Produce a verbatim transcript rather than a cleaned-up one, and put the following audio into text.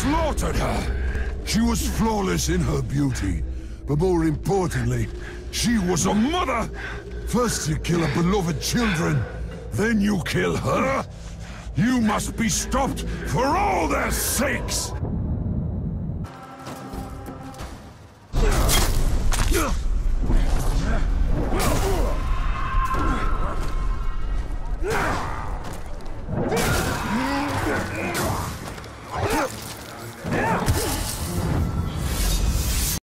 slaughtered her. She was flawless in her beauty, but more importantly, she was a mother. First you kill her beloved children, then you kill her. You must be stopped for all their sakes.